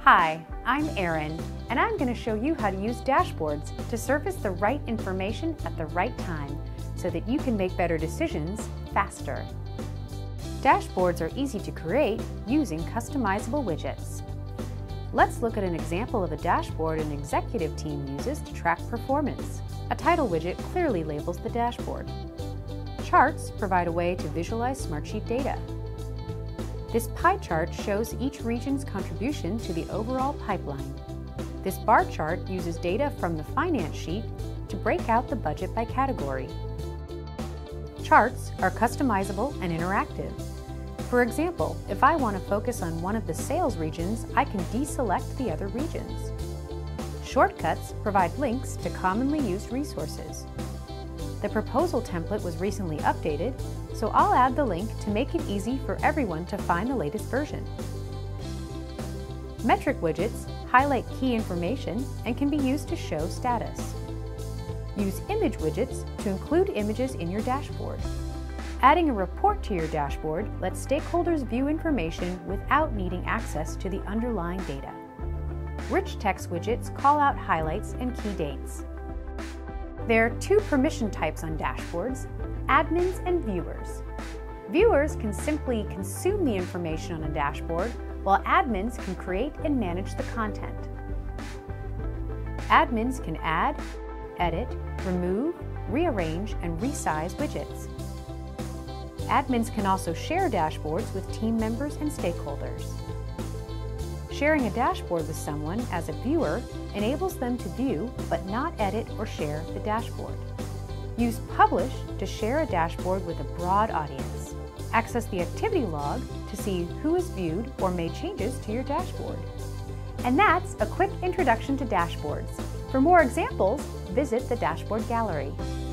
Hi, I'm Erin, and I'm going to show you how to use dashboards to surface the right information at the right time so that you can make better decisions faster. Dashboards are easy to create using customizable widgets. Let's look at an example of a dashboard an executive team uses to track performance. A title widget clearly labels the dashboard. Charts provide a way to visualize Smartsheet data. This pie chart shows each region's contribution to the overall pipeline. This bar chart uses data from the finance sheet to break out the budget by category. Charts are customizable and interactive. For example, if I want to focus on one of the sales regions, I can deselect the other regions. Shortcuts provide links to commonly used resources. The proposal template was recently updated, so I'll add the link to make it easy for everyone to find the latest version. Metric widgets highlight key information and can be used to show status. Use image widgets to include images in your dashboard. Adding a report to your dashboard lets stakeholders view information without needing access to the underlying data. Rich text widgets call out highlights and key dates. There are two permission types on dashboards: admins and viewers. Viewers can simply consume the information on a dashboard, while admins can create and manage the content. Admins can add, edit, remove, rearrange, and resize widgets. Admins can also share dashboards with team members and stakeholders. Sharing a dashboard with someone as a viewer enables them to view but not edit or share the dashboard. Use Publish to share a dashboard with a broad audience. Access the activity log to see who has viewed or made changes to your dashboard. And that's a quick introduction to dashboards. For more examples, visit the Dashboard Gallery.